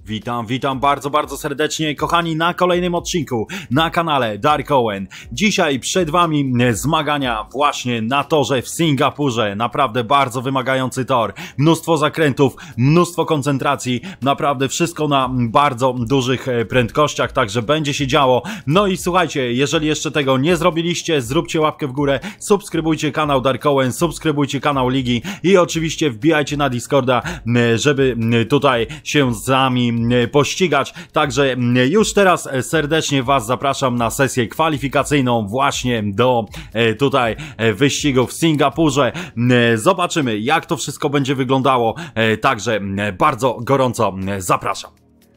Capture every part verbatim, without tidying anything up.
Witam, witam bardzo, bardzo serdecznie, kochani, na kolejnym odcinku na kanale Dark Owen. Dzisiaj przed wami zmagania właśnie na torze w Singapurze. Naprawdę bardzo wymagający tor. Mnóstwo zakrętów, mnóstwo koncentracji. Naprawdę wszystko na bardzo dużych prędkościach, także będzie się działo. No i słuchajcie, jeżeli jeszcze tego nie zrobiliście, zróbcie łapkę w górę, subskrybujcie kanał Dark Owen, subskrybujcie kanał Ligi i oczywiście wbijajcie na Discorda, żeby tutaj się z nami pościgać. Także już teraz serdecznie was zapraszam na sesję kwalifikacyjną właśnie do tutaj wyścigu w Singapurze. Zobaczymy, jak to wszystko będzie wyglądało, także bardzo gorąco zapraszam.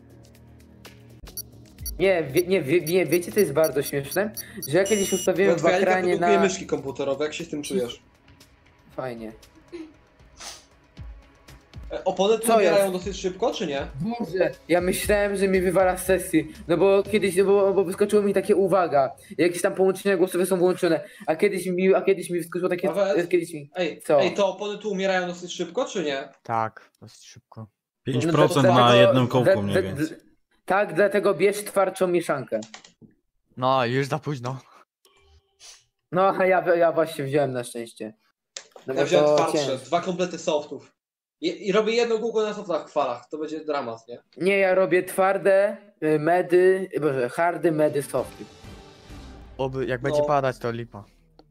Nie, wie, nie, wie, nie, wiecie co jest bardzo śmieszne? Że ja kiedyś ustawiłem w ekranie na... myszki komputerowe, jak się z tym czujesz? Fajnie. Opony tu umierają dosyć szybko, czy nie? Boże, ja myślałem, że mi wywala z sesji, no bo kiedyś, no bo, bo wyskoczyło mi takie uwaga, jakieś tam połączenia głosowe są włączone, a kiedyś mi, a kiedyś mi wyskoczyło takie... Nawet? Kiedyś mi... Ej, Co? ej, to opony tu umierają dosyć szybko, czy nie? Tak, dosyć szybko. pięć No procent dlatego- na jednym dla- kołku mniej dla- więcej. dla- Tak, dlatego bierz twardszą mieszankę. No, już za późno. No, a ja, ja właśnie wziąłem na szczęście. No Ja bo wziąłem to twardsze, ciężko. dwa komplety softów. I, I robię jedno kółko na softach w falach, to będzie dramat, nie? Nie, ja robię twarde, y, medy, boże, hardy, medy, softy. Oby, jak No. będzie padać, to lipa.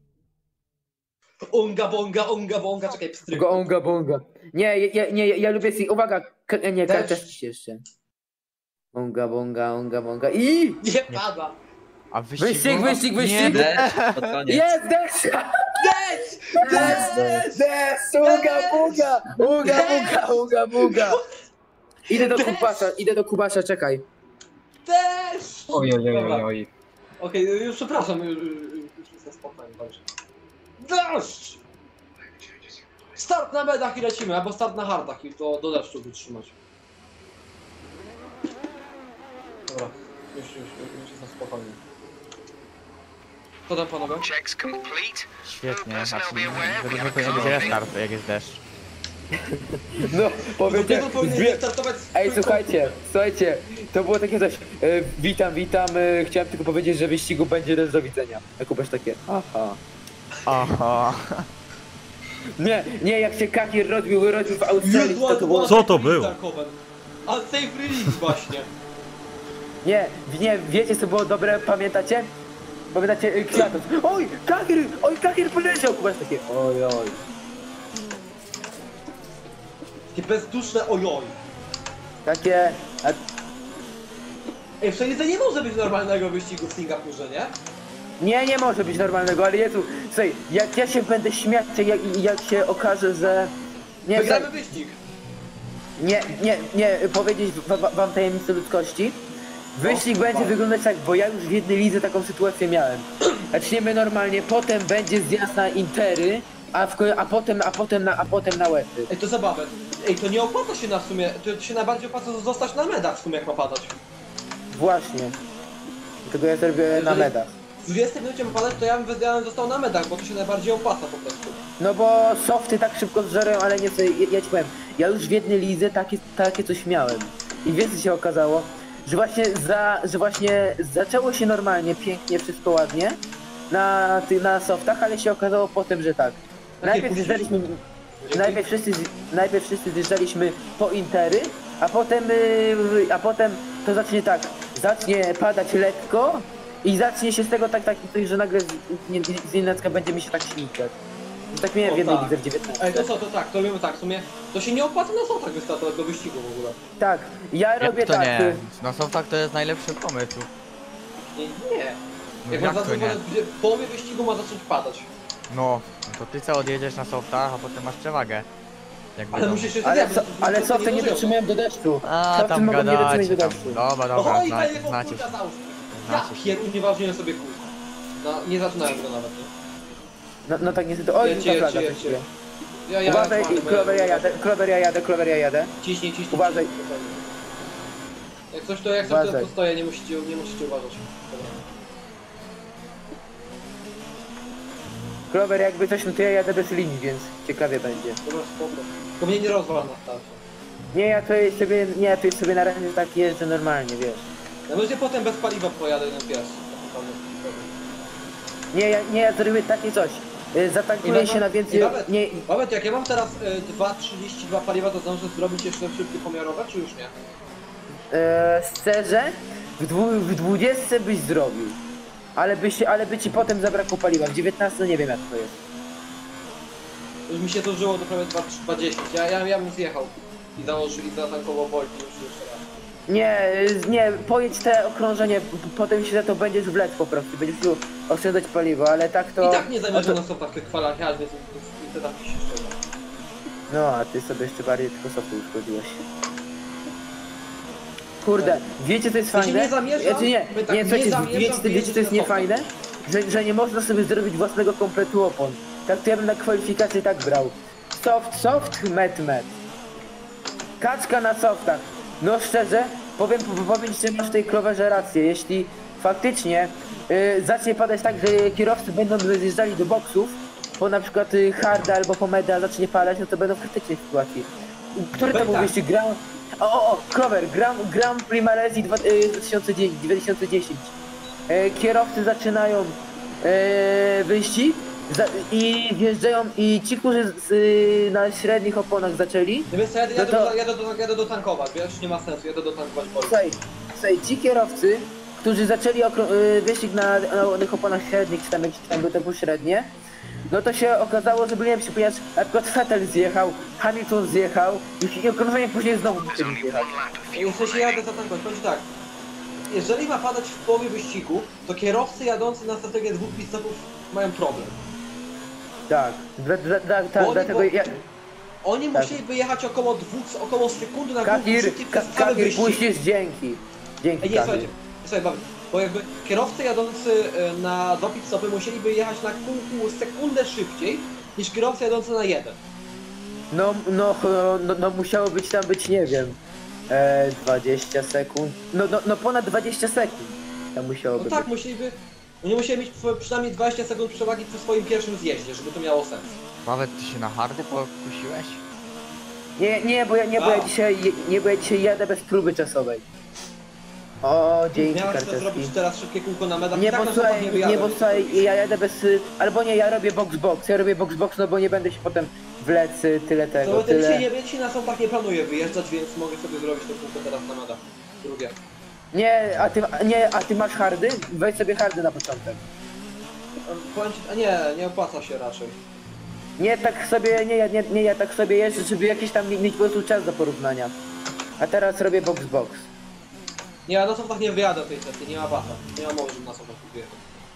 Unga bonga, unga bonga, czekaj, pstryk. Gonga, bonga. Nie, ja, nie, ja, ja lubię si... Uwaga, k- nie, Deszcz. karteczki jeszcze. Unga, bonga, unga, bonga i... Nie pada! A wyścig... Wyścig, wyścig, wyścig! Nie, Deszcz, pod koniec. Jest deszcz! Deszcz! Deszcz! Deszcz! Unga, bunga! Unga, bunga, unga, bunga! Idę do Kubasza, idę do Kubasza, czekaj. Deszcz! Oj, oj, oj, Dobra. oj, oj. Okej, już przepraszam, już, już jestem spokojny, dobrze. Deszcz! Start na medach i lecimy, albo start na hardach i to do deszczu wytrzymać. Dobra, już, już, już jestem spokojny. Co tam panowie? Świetnie, znaczy, według mnie powinien być restart, jak jest deszcz. No, powiecie... Dlatego powinien startować z... Ej, słuchajcie, słuchajcie, to było takie coś, e, witam, witam, e, chciałem tylko powiedzieć, że wyścigu będzie też do widzenia. A Kubasz takie, aha. Aha. Nie, nie, jak się Kakir rozbił, rozbił w Australii, to to było... Co to było? A safe release właśnie. Nie, nie, wiecie co było dobre, pamiętacie? Pamiętacie y, Kwiatos? Oj, Kakir, oj, Kakir poleciał! Kubasz takie, oj, oj. Takie bezduszne ojoj. Takie, a, Ej, w sumie to nie może być normalnego wyścigu w Singapurze, nie? nie, nie może być normalnego, ale Jezu, słuchaj, jak ja się będę śmiać, jak, jak się okaże, że... Nie, Wygramy słuchaj, wyścig. nie, nie, nie, powiedzieć wa- wa- wam tajemnicę ludzkości. Wyścig O, będzie wow. wyglądać tak, bo ja już w jednej lidze taką sytuację miałem. Zaczniemy normalnie, potem będzie zjazd na intery, a, w, ko- a potem, a potem na, a potem na łeby. Ej, to zabawę. Ej, to nie opłaca się na w sumie, to się najbardziej opłaca zostać na medach w sumie jak ma padać. Właśnie. Dlatego ja zrobię na Jeżeli- medach. W dwudziestym minucie ma padać, to ja bym, ja bym został na medach, bo to się najbardziej opłaca po prostu. No bo softy tak szybko zżerają, ale nie sobie, ja, ja ci powiem, ja już w jednej lidze takie, takie coś miałem. I wiesz co się okazało? Że właśnie za, że właśnie zaczęło się normalnie, pięknie, wszystko ładnie na, ty, na softach, ale się okazało potem, że tak. Najpierw puścisz? zjeżdżaliśmy, najpierw wszyscy, z- najpierw wszyscy zjeżdżaliśmy po intery, a potem, yy, a potem to zacznie tak, zacznie padać lekko i zacznie się z tego tak, tak, że nagle z, nie, z nienacka będzie mi się tak śmigać. Tak miałem O, w jednej tak. lidze w dziewiętnastym. Ej, to co, to tak, to wiemy tak, w sumie to się nie opłaca na sotach wystartować do wyścigu w ogóle. Tak, ja robię Jak to tak. nie? y, Na softach to jest najlepszy pomysł. Nie, nie. No Jak jak ma to zacząć, nie? w połowie wyścigu ma zacząć padać. No, to ty co odjedziesz na softach, a potem masz przewagę. Jakby Ale to- musisz się Ale, zjadać, so, to- ale to- co, to te nie dożyją. wytrzymują do deszczu. A, Softy tam mogą nie wytrzymać gadacie do tam. deszczu. Dobra, dobra, Oj, zna, fajnie, znacie kurka się. z Austrii. Ja Znacie się. pier... unieważniłem sobie kół. No, nie zaczynałem go nawet, nie? No, no tak niestety. Oj, Jedźcie, ta flaga jedźcie, coś jedźcie. dzieje. Ja, ja, Uważaj, ja, Klover ja jadę, Klover ja jadę, Klover ja jadę. Ciśnij, ciśnij. Uważaj. ciśnij, spokojnie. Jak coś to, jak coś to, Uważaj. to stoję, nie musicie, nie musicie uważać. Dobra. Klover jakby coś, no to ja jadę bez linii, więc ciekawie będzie. Dobra, spoko. Tylko mnie nie rozwala na starcie. Nie, ja to sobie, nie, ja to sobie na razie tak jeżdżę normalnie, wiesz. Ja może potem bez paliwa pojadę na pierwszy. Nie, ja, nie, ja zrobię takie coś. Y, Zatankuję się na więcej... Nawet, Nie, nawet jak ja mam teraz y, dwa trzydzieści dwa paliwa, to zdążę zrobić jeszcze szybkie pomiarowe, czy już nie? e, szczerze, w, dwu, w dwudziestce byś zrobił. Ale by, się, ale by ci potem zabrakło paliwa. W dziewiętnaście nie wiem jak to jest. Już mi się dożyło do prawie dwa dziesięć. Ja, ja, ja bym zjechał i założył i zatankował Volt już jeszcze raz. Nie, y, nie, pojedź te okrążenie, p- potem się za to będziesz wlec po prostu, będziesz tu oszczędzać paliwo, ale tak to... I tak nie zamierzam o to- na stopach tych falach, ja więc i te tam się szczerze. No, a ty sobie jeszcze bardziej tylko softu uszkodziłeś. Kurde, wiecie co jest Ja się fajne? nie zamierzam, Znaczy nie, my tak nie, nie słuchajcie, zamierzam wiecie, wiecie co wyjeżdżać jest na niefajne? Że, że nie można sobie zrobić własnego kompletu opon. Tak to ja bym na kwalifikację tak brał. Soft, soft, met, met. Kaczka na softach. No szczerze, powiem, powiem ci, że masz w tej Cloverze rację. Jeśli faktycznie y, zacznie padać tak, że kierowcy będą zjeżdżali do boksów, po na przykład y, harda albo po meda zacznie padać, no to będą w krytycznej sytuacji. Który to Tak, był tak. wyścig? Gram... O, o, o, Clover, Gram, Gram Prima Resi dwa tysiące dziesięć. E, kierowcy zaczynają e, wyścig za, i wjeżdżają i ci, którzy z, y, na średnich oponach zaczęli, No więc ja jadę, No to- do, jadę, do, jadę dotankować, wiesz, nie ma sensu, jadę dotankować Volt. słuchaj, słuchaj, ci kierowcy, którzy zaczęli okro- y, wyścig na, na tych oponach średnich, czy tam jakieś tam były typu średnie, no to się okazało, że byli lepsi, ponieważ na przykład Vettel zjechał, Hamilton zjechał i okrążenie później znowu musieli zjechać. W sensie jadę zatankować, powiem ci tak. Jeżeli ma padać w połowie wyścigu, to kierowcy jadący na strategię dwóch pit-stopów mają problem. Tak, dla, dla, dla, tak, Oni dlatego po- ja... Oni Tak. musieliby jechać około dwóch, około sekundy na dwóch Kakir, szybciej ka, przez cały Kakir, wyścig. puścisz dzięki. Dzięki, Ej, nie, Kakir. słuchajcie, słuchaj, bawię. Bo jakby kierowcy jadący e, na dwa pit-stopy musieliby jechać na kółku sekundę szybciej niż kierowcy jadący na jeden. No, no, no, no musiało być tam być, nie wiem, e, dwadzieścia sekund. No, no, no ponad dwadzieścia sekund tam musiałoby No tak, być. musieliby... Oni musieli mieć przy- przynajmniej dwadzieścia sekund przewagi przy swoim pierwszym zjeździe, żeby to miało sens. Nawet ty się na hardy pokusiłeś? Nie, nie, bo ja, nie, bo ja A. dzisiaj, nie, bo ja dzisiaj jadę bez próby czasowej. O, dzięki Miałem to Karczewski. zrobić teraz szybkie kółko na medal. Nie, i tak bo na słuchaj, stopach nie, wyjadę, bo więc słuchaj, to- ja jadę bez, y, albo nie, ja robię box box, ja robię box box, no bo nie będę się potem wlec y, tyle To tego, ja dzisiaj, tyle. nie, ja dzisiaj na stopach nie planuję wyjeżdżać, więc mogę sobie zrobić to kółko teraz na medal. Drugie. Nie, a ty, nie, a ty masz hardy? Weź sobie hardy na początek. A, powiem ci, a nie, nie opłaca się raczej. Nie tak sobie, nie, nie, nie ja tak sobie jeżdżę, żeby jakiś tam mieć po prostu czas do porównania. A teraz robię box box. Nie, ja na stopach nie wyjadę tej sesji, nie ma bata. Nie ma mowy, żeby na stopach wyjechać.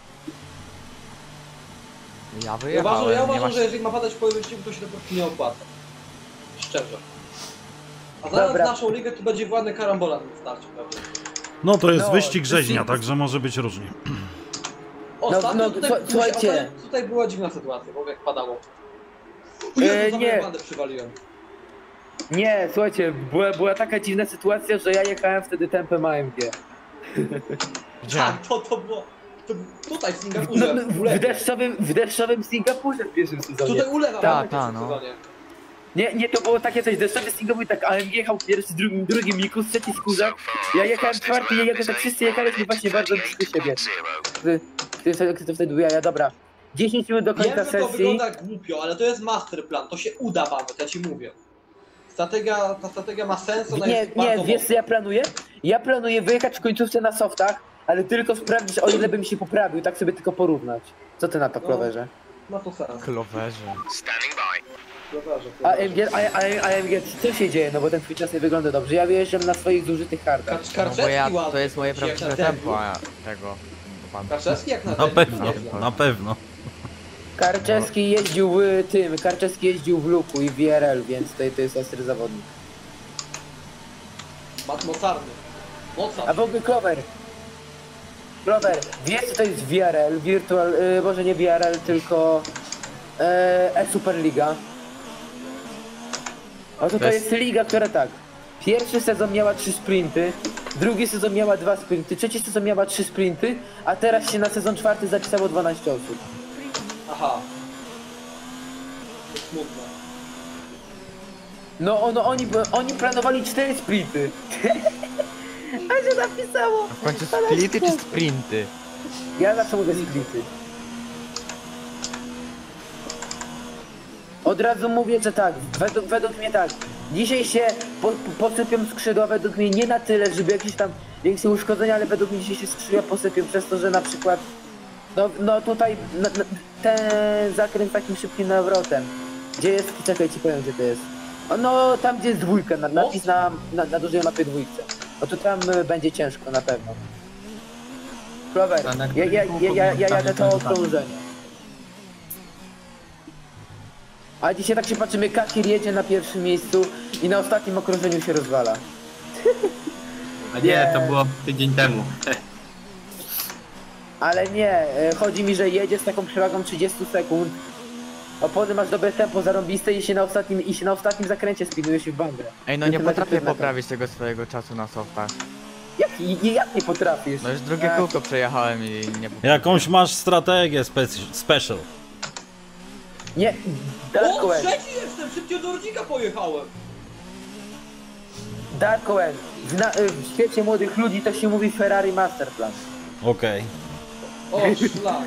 Ja Ja wyjechałem, uważam, ja nie uważam masz... że jeżeli ma padać po wyścigu, to się to po prostu nie opłaca. Szczerze. A zaraz Dobra. naszą ligę to będzie ładny karambola na tym starcie, prawda? No to jest No, wyścig to rzeźnia, jest- także może być różnie. Ostatnio no, tutaj, słu- słuchajcie. ostatnio tutaj była dziwna sytuacja, bo jak padało. E, Jezu, nie. nie. Bandę przywaliłem. Nie, słuchajcie, była, była taka dziwna sytuacja, że ja jechałem wtedy tempem A M G. Gdzie? Tak, to, to było... To, tutaj w No, Singapurze, no, w w, ulewie. deszczowym, w deszczowym Singapurze w pierwszym sezonie. Tutaj ulewa, Tak, w tak, pierwszym no. sezonie. Nie, nie, to było takie coś, deszczowy Singapur, tak A M G jechał pierwszy, drugi, drugi Mikus, trzeci Skórzak. Ja jechałem czwarty, ja jechałem, tak wszyscy jechaliśmy właśnie bardzo blisko siebie. Ty, ty, ty, ty to wtedy była ja, dobra. dziesięć minut do Wiem, końca że to sesji. wygląda głupio, ale to jest masterplan, to się uda nawet, ja ci mówię. Strategia, ta strategia ma sens, ona Nie, jest nie, bardzo wiesz co mocna. ja planuję? Ja planuję wyjechać w końcówce na softach, ale tylko sprawdzić, o ile bym się poprawił, tak sobie tylko porównać. Co ty na to, No. Cloverze? Ma to sens. Klowerze. Dobrze, A M G, a, a, a M G, co się dzieje? No bo ten twój czas nie wygląda dobrze. Ja wyjeżdżam na swoich zużytych hardach. Kar- No bo Karczewski ja, ładny, to jest moje jak na prawdziwe debiut. tempo, a tego... Pan... Karczewski jak na Na debiut, pewno, nieźle. na pewno. Karczewski jeździł w tym, Karczewski jeździł w Luku i w V R L, więc to, to jest ostry zawodnik. Mat mocarny. Mocarny. A w ogóle Clover. Clover, wiesz co to jest V R L? Virtual, y, może nie V R L, tylko e, E-Superliga. Oto to To jest- jest liga, która tak. Pierwszy sezon miała trzy sprinty, drugi sezon miała dwa sprinty, trzeci sezon miała trzy sprinty, a teraz się na sezon czwarty zapisało dwanaście osób. Aha. To smutne. No, no oni, oni planowali cztery sprinty. A się napisało. W końcu splity czy sprinty? Ja zawsze mówię sprinty. Od razu mówię, że tak, według, według mnie tak. Dzisiaj się po, po, posypią skrzydła, według mnie nie na tyle, żeby jakieś tam większe uszkodzenia, ale według mnie dzisiaj się skrzydła posypią przez to, że na przykład no, no tutaj no, no, ten zakręt takim szybkim nawrotem. Gdzie jest? Czekaj, ci powiem, gdzie to jest. O, no tam gdzie jest dwójka, na, napis na, na, na dużej mapie dwójce. No to tam y, będzie ciężko na pewno. Clover, ja, ja, ja, ja, ja jadę to okrążenie. A dzisiaj tak się patrzymy, Kakir jedzie na pierwszym miejscu i na ostatnim okrążeniu się rozwala. A nie, to było tydzień temu. Ale nie, e, chodzi mi, że jedzie z taką przewagą trzydzieści sekund. Opony masz dobre tempo zarąbiste i się na ostatnim, i się na ostatnim zakręcie spinuje się w bandę. Ej, no I nie to potrafię najpierw na to. poprawić tego swojego czasu na softach. Jak, i- jak nie potrafisz? No już drugie E, kółko przejechałem i nie... Jakąś masz strategię spe special. Nie, Dark O, Owen, trzeci jestem! Szybciej do Rodzika pojechałem! Dark Owen. W, na, e, w świecie młodych ludzi to się mówi Ferrari Masterplan. Okej. O, szlak.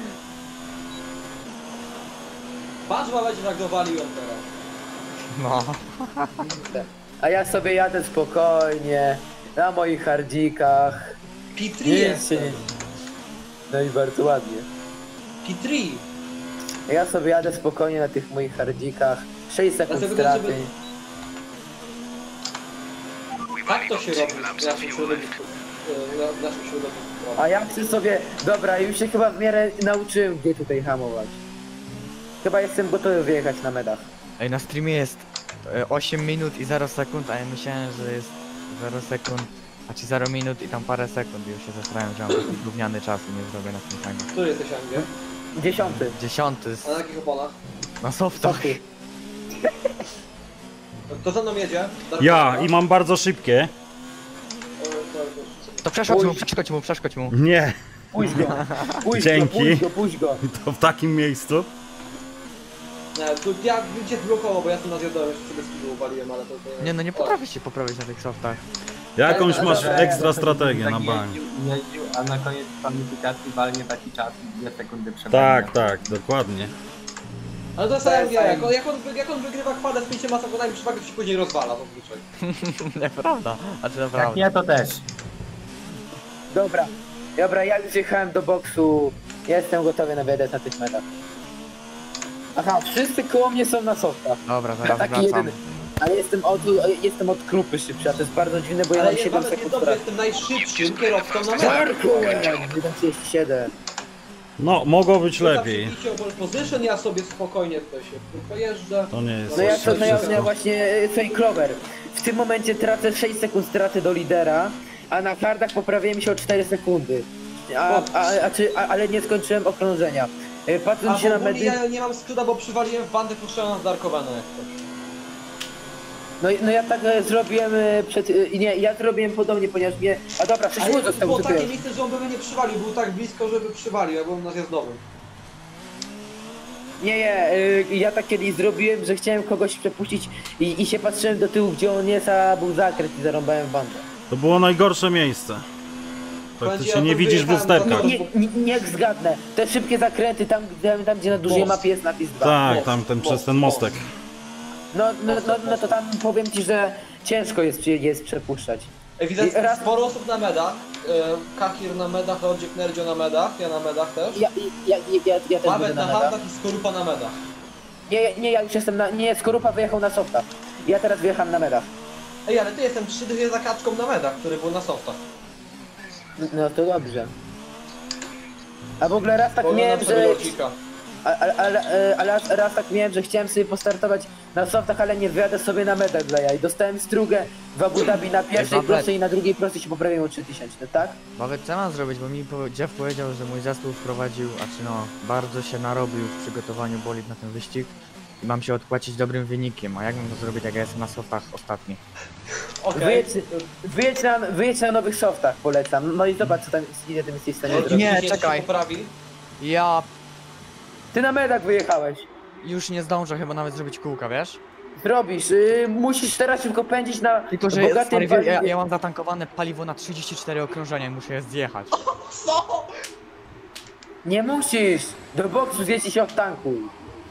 Patrz, ma będzie tak dowalił ją teraz. No. A ja sobie jadę spokojnie, na moich hardzikach. P trzy Nic się jestem. nie... No i bardzo ładnie. P trzy. Ja sobie jadę spokojnie na tych moich hardzikach. sześć sekund Dlatego straty. żeby- Tak to się robi w naszym środowisku. e, na- W naszym środowisku. A ja chcę sobie... Dobra, już się chyba w miarę nauczyłem, gdzie tutaj hamować. Chyba jestem gotowy wyjechać na medach. Ej, na streamie jest e, osiem minut i zero sekund, a ja myślałem, że jest zero sekund, a czy zero minut i tam parę sekund i już się zastanawiam, że mam taki gówniany czas i nie zrobię na tym timer. Który jesteś, Angie? Dziesiąty. Dziesiąty A na jakich oponach? na softach. Softy. Kto za mną jedzie? Dark Ja Owen, i mam bardzo szybkie. no? O, to- To przeszkodź mu, Oj. przeszkodź mu, przeszkodź mu. Nie, Puść go. Puść Dzięki. go, puść go, puść go. to w takim miejscu. Nie, tu ja bym cię zblokował, bo ja tu na zjadłem, jeszcze sobie skill uwaliłem, ale to... to... Nie no, nie potrafię się poprawić na tych softach. Jakąś Ale- masz ale- ekstra strategię Tak na bank. jeździł, jeździł, a na koniec kwalifikacji walnie taki czas i dwie sekundy przewagi. Tak, tak, dokładnie. Ale to jest To tak jest jak, jak, fajne. on, jak, on, jak on wygrywa kwadę z pięcioma sekundami przewagi, to się później rozwala zazwyczaj. Nieprawda, a czy Jak naprawdę? nie, to też. Dobra. Dobra, ja już jechałem do boksu. Jestem gotowy na wjadać na tych medach. Aha, wszyscy koło mnie są na softach. Dobra, zaraz Taki wracam. jedyny. Ale jestem od, jestem od krupy szybszy, a to jest bardzo dziwne, bo ja Ale mam jest, siedem nawet sekund niedobrze, straty. jestem najszybszym kierowcą na mecie. Darku, jeden trzydzieści siedem. No, mogło być lepiej. Zawsze o pole position, ja sobie spokojnie tutaj się pojeżdżę. To nie jest No ja to, no ja, wszystko. ja właśnie, Fake Clover. W tym momencie tracę sześć sekund straty do lidera, a na hardach poprawiłem mi się o cztery sekundy. A, a, a, czy, a, ale nie skończyłem okrążenia. E, A Patrząc w się na ogóle medy... ja nie mam skrzydła, bo przywaliłem w bandę puszczoną z Darkowana jak to. No, no ja tak e, zrobiłem e, przed... E, nie, ja zrobiłem podobnie, ponieważ mnie... A dobra, sześć Ale minut to zostało, było co to takie jest? miejsce, że on by mnie nie przywalił, był tak blisko, żeby przywalił, ja byłem na zjazdowym. Nie, nie, e, ja tak kiedyś zrobiłem, że chciałem kogoś przepuścić i, i się patrzyłem do tyłu, gdzie on jest, a był zakręt i zarąbałem w bandę. To było najgorsze miejsce. Praktycznie nie widzisz w lusterkach. Nie, nie, niech zgadnę, te szybkie zakręty, tam, tam, tam gdzie na dużej Most. mapie jest napis dwa. Tak, tam ten przez ten mostek. No, no, no, no to tam powiem ci, że ciężko jest, jest przepuszczać. Ej, widzę I raz- sporo osób na medach. E, Kakir na medach, Lodzik Nerdzio na medach, ja na medach też. Ja, ja, ja, ja, ja też Babet będę na na meda. hardach i Skorupa na medach. Nie, nie, ja już jestem na... Nie, Skorupa wyjechał na softach. Ja teraz wyjechałem na medach. Ej, ale ty jestem trzy dychy za kaczką na medach, który był na softach. No to dobrze. A w ogóle raz tak Oglądam miałem, sobie że... Lodzika. Ale, ale, ale, ale raz, raz tak miałem, że chciałem sobie postartować na softach, ale nie wyjadę sobie na medach dla jaj. Dostałem strugę w Abu Dhabi na pierwszej Babet. prostej i na drugiej prostej się poprawiłem o trzy tysiące, tak? Nawet co mam zrobić, bo mi po, Jeff powiedział, że mój zespół wprowadził, a czy no, bardzo się narobił w przygotowaniu bolid na ten wyścig i mam się odpłacić dobrym wynikiem, a jak mam to zrobić, jak ja jestem na softach ostatni? Okej. Wyjedź, wyjedź, na, wyjedź na nowych softach, polecam. No i zobacz, co tam, ile ty jesteś w stanie Lodzik zrobić. Nie, dzisiaj czekaj. się poprawi. Ja Ty na medach wyjechałeś. już nie zdążę chyba nawet zrobić kółka, wiesz? Zrobisz, yy, musisz teraz szybko pędzić na Tylko, że bogatym stary, ja, paliwie. ja mam zatankowane paliwo na trzydzieści cztery okrążenia i muszę je zjechać. Co? Nie musisz! Do boksu zjedź i się odtankuj.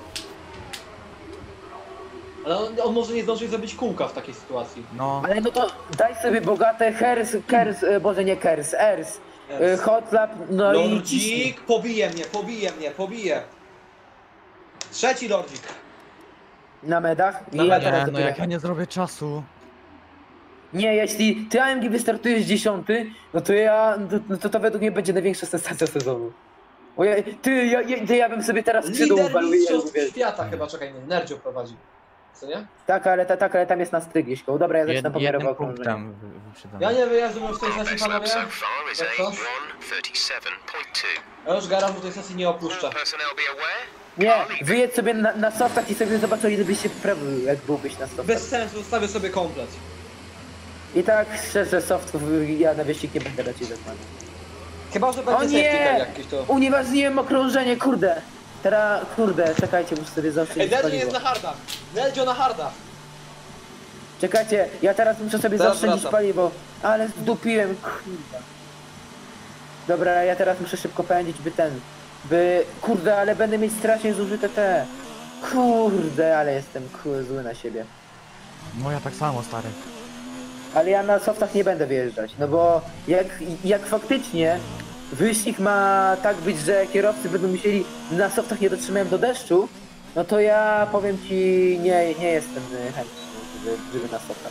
Ale on, on może nie zdążyć zrobić kółka w takiej sytuacji. No, Ale no to daj sobie bogate hers, kers, e, boże nie kers, ers, e, hot lap, no i ciśnij. Lordzik, pobije mnie, pobije mnie, pobije. Trzeci lordzik. Na medach. I Na ja medach. teraz nie, no dopiero- jak ja nie zrobię czasu. Nie, jeśli ty A M G wystartujesz dziesiąty, no to ja, no to, to według mnie będzie największa sensacja sezonu. Bo ja, ty, ja, ja, ty, ja bym sobie teraz skrzydło Lider uwalił i ja mistrzostw mówię. świata chyba, czekaj, nie, Nerdzio prowadzi. Co nie? Tak, ale, ta, tak, ale tam jest na styk, Jeśko. Dobra, ja Jed, zaczynam pomiarowe jednym okrążenie. punktem wy- wyprzedzam. Ja nie wyjazdem w tej sesji, panowie. So far is Jak a to? one thirty-seven point two. Ja już garażu tej sesji nie opuszczę. Personnel be aware. Nie, wyjedź sobie na, na softach i sobie zobaczę, ile byś się poprawił, jak byłbyś na softach. Bez sensu, zostawię sobie komplet. I tak szczerze, softów ja na wyścig nie będę raczej zakładał. Chyba, że O będzie safety car nie! jakieś to. Unieważniłem okrążenie, kurde! Teraz, kurde, czekajcie, muszę sobie Ej, zaoszczędzić Nerdzio paliwo. jest na hardach. Nerdzio na hardach. Czekajcie, ja teraz muszę sobie Teraz zaoszczędzić wracam. paliwo, ale zdupiłem, kurde. Dobra, ja teraz muszę szybko pędzić, by ten, by, kurde, ale będę mieć strasznie zużyte te. Kurde, ale jestem ku- zły na siebie. No ja tak samo, stary. Ale ja na softach nie będę wyjeżdżać, no bo jak, jak faktycznie wyścig ma tak być, że kierowcy będą musieli na softach nie dotrzymają do deszczu, no to ja powiem ci, nie, nie jestem chętny, żeby, żeby na softach.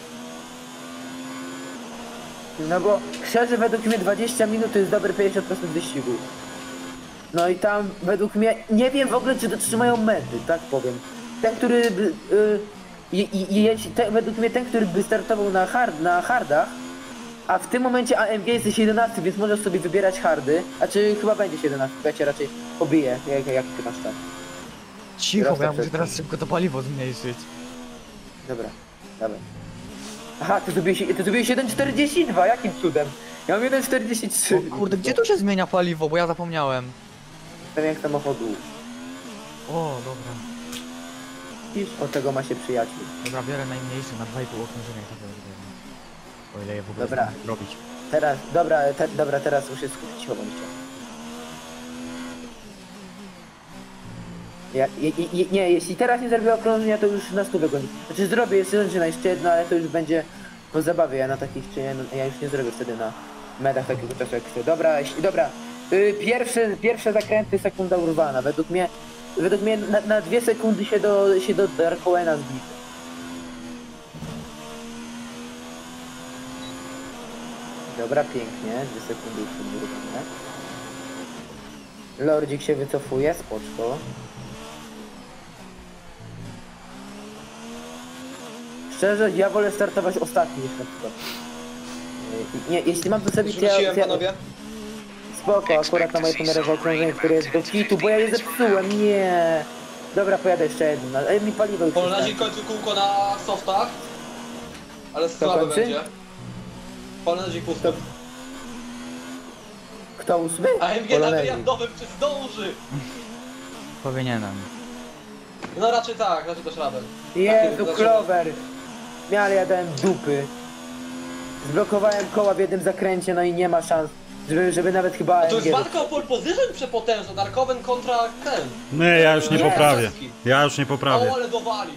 No bo szczerze według mnie dwadzieścia minut to jest dobre pięćdziesiąt procent wyścigu. No i tam według mnie, nie wiem w ogóle czy dotrzymają mety, tak powiem. Ten, który by, y, i, i, jeśli te, według mnie ten, który by startował na, hard, na hardach, a w tym momencie A M G jesteś jedenasty, więc możesz sobie wybierać hardy, a czy chyba będziesz jedenasty, to ja cię raczej pobiję, jak, jak ty masz tam. Cicho, bo ja muszę Proszę. teraz szybko to paliwo zmniejszyć. Dobra, dawaj. Aha, ty zrobiłeś, ty zrobiłeś jeden czterdzieści dwa, jakim cudem? Ja mam jeden czterdzieści trzy. O kurde, gdzie tu się zmienia paliwo, bo ja zapomniałem. Ten jak samochodu. O, dobra. Widzisz, od tego ma się przyjaciół. Dobra, biorę najmniejsze na dwa i pół okrążenia i tak będzie. O ile je w ogóle Dobra. zdążę zrobić. Teraz, dobra, te, dobra, teraz muszę skupić się bądźcie. Ja, je, je, nie, jeśli teraz nie zrobię okrążenia, to już na stówę goni. Znaczy zrobię jeszcze na jeszcze jedno, ale to już będzie po zabawie. Ja na takich czy nie, ja już nie zrobię wtedy na medach takiego czasu jak chcę. Dobra, jeśli, dobra. Y, pierwsze, pierwsze zakręty sekunda urwana. Według mnie, według mnie na, na dwie sekundy się do, się do Dark Owena zbliży. Dobra, pięknie, dwie sekundy już urwane. Lordzik się wycofuje, spoczko. Szczerze, ja wolę startować ostatni niż na przykład. Yy, Nie, jeśli mam to sobie Już wróciłem, panowie. spoko, akurat na moje pomiarowe okrążenie, które jest do kitu, bo ja je zepsułem, nie. Dobra, pojadę jeszcze jedno, ale mi paliwo już Polonezi wystarczy. kończy kółko na softach. Ale słabe kończy? będzie. Polonezi pusto. Kto ósmy? A M G na Polonezi. wyjazdowym czy zdąży? Powinienem. No raczej tak, raczej też radę. Jezu, Takie- Clover. Ja, ale ja dałem dupy. Zblokowałem koła w jednym zakręcie, no i nie ma szans, żeby, żeby nawet chyba To jest A M G walka o pole position przepotężna, Darkoven kontra Ken. Nie, ja już nie Nie. poprawię. Ja już nie poprawię. O, ale dowalił.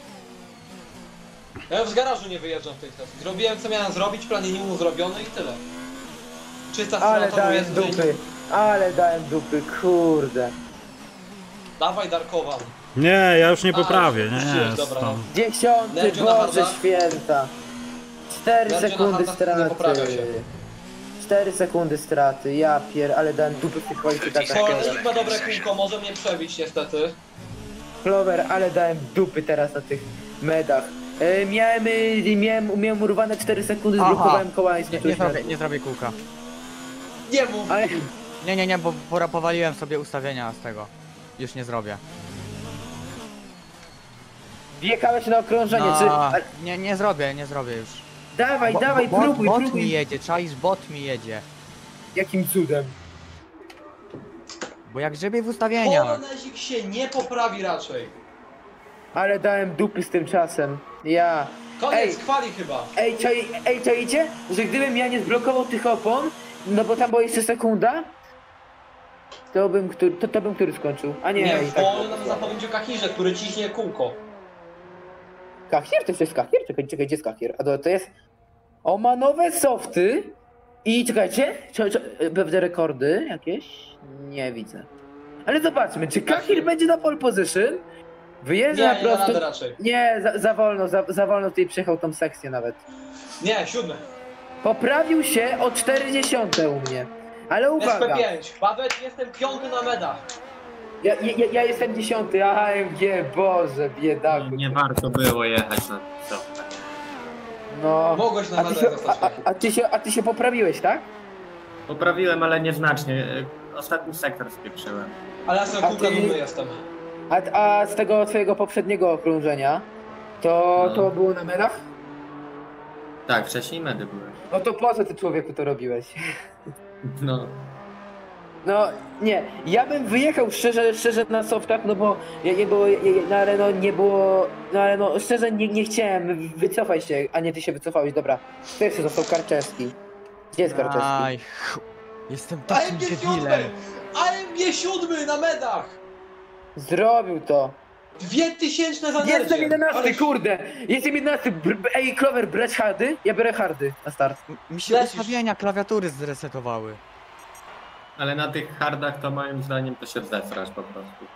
Ja już z garażu nie wyjeżdżam w tej sesji. Zrobiłem co miałem zrobić, plan nie był zrobiony i tyle. Czysta Ale strona to dałem jest, że nie- dupy, ale dałem dupy, kurde. Dawaj Darkowan. Nie, ja już nie A, poprawię, już nie, puściłeś, dobra, stąd. Dziesiąty, Nerdzio na Boże harda? święta. Cztery Nerdzio na sekundy harda wtedy straty. poprawia się. Cztery sekundy straty, ja pier, ale dałem dupy w tych kwalifikacjach. Polonezi ma dobre kółko, może mnie przebić niestety. Clover, ale dałem dupy teraz na tych medach. E, miałem, e, miałem, miałem urwane cztery sekundy, Aha. zblokowałem koła i Nie, nie, skończyłem zrobię, na nie zrobię kółka. Nie mów! Ale Nie, nie, nie, bo pora powaliłem sobie ustawienia z tego. Już nie zrobię. wjechałeś na okrążenie, czy... No, ale, nie, nie zrobię, nie zrobię już. dawaj, Bo- dawaj, bo- próbuj, bot próbuj. mi jedzie, czaisz, bot mi jedzie. Jakim cudem? Bo jak grzebie w ustawieniach. Polonezik się nie poprawi raczej. Ale dałem dupy z tym czasem. Ja. Koniec, Ej. kwali chyba. Ej, czaj, ej, czajcie? Że gdybym ja nie zblokował tych opon, no bo tam była jeszcze sekunda, to bym, który, to, to bym który skończył. A nie, Nie, i tak. bo nam zapowiedział Kahirze, który ciśnie kółko. Kachier? To jest kachier? Czekaj, czekaj, gdzie jest kachier? A to, to jest... O, ma nowe softy i czekajcie, czy, czy, pewne rekordy jakieś? Nie widzę. Ale zobaczmy, czy kachier będzie na pole position? Wyjeżdża Nie, na nie da prosto... rady raczej. Nie, za, za wolno, za, za wolno tutaj przejechał tą sekcję nawet. Nie, siódmy. Poprawił się o czterdzieści u mnie. Ale S uwaga, P pięć. Bawet, jestem piąty na medach. ja, ja, ja jestem dziesiąty, A M G, Boże, biedaku. Nie warto było jechać na to. No, Mogłeś na a ty, medach się, zostać a, taki. a, ty się, a ty się poprawiłeś, tak? Poprawiłem, ale nieznacznie. Ostatni sektor spieprzyłem. Ale ja sobie A kółka ty- dumny jestem. A, a z tego twojego poprzedniego okrążenia, to, No. to było na medach? Tak, wcześniej medy były. No to po co ty, człowieku, to robiłeś? No, No, nie, ja bym wyjechał szczerze, szczerze na softach, no bo ja nie było, ja, ja- no ale no nie było, no ale no szczerze nie, nie chciałem, wycofaj się, a nie ty się wycofałeś, dobra. Kto jeszcze został? Karczewski. Gdzie jest Karczewski? Aj, ch- jestem takim A M G siódmy! debilem. A M G siódmy na medach! Zrobił to. Dwie tysięczne za nerdzie. Jestem jedenasty, Ale- kurde! Jestem jedenasty, Br- ej, Clover, brać hardy? Ja biorę hardy na start. Mi się Lecisz. ustawienia klawiatury zresetowały. ale na tych hardach to moim zdaniem to się zesrasz po prostu.